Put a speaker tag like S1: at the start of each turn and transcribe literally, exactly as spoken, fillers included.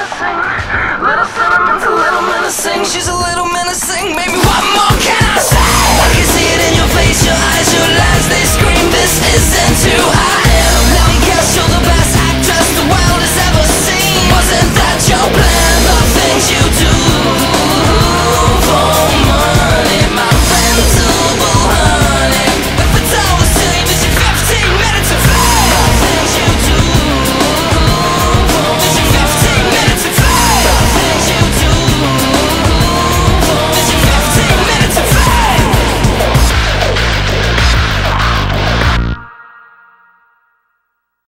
S1: menacing, little sentimental, little menacing. She's a little menacing, baby, what more can I say? I can see it in your face, your eyes, your lies, they scream, this isn't who I am.